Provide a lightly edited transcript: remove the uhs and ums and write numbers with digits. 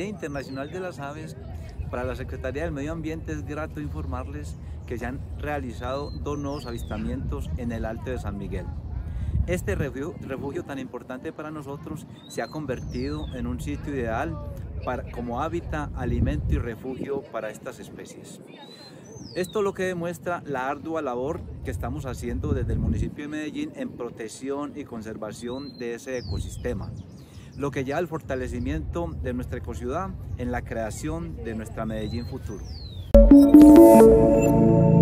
Día Internacional de las Aves, para la Secretaría del Medio Ambiente es grato informarles que se han realizado 2 nuevos avistamientos en el Alto de San Miguel. Este refugio tan importante para nosotros se ha convertido en un sitio ideal como hábitat, alimento y refugio para estas especies. Esto lo que demuestra la ardua labor que estamos haciendo desde el municipio de Medellín en protección y conservación de ese ecosistema, lo que lleva al fortalecimiento de nuestra ecociudad en la creación de nuestra Medellín futuro.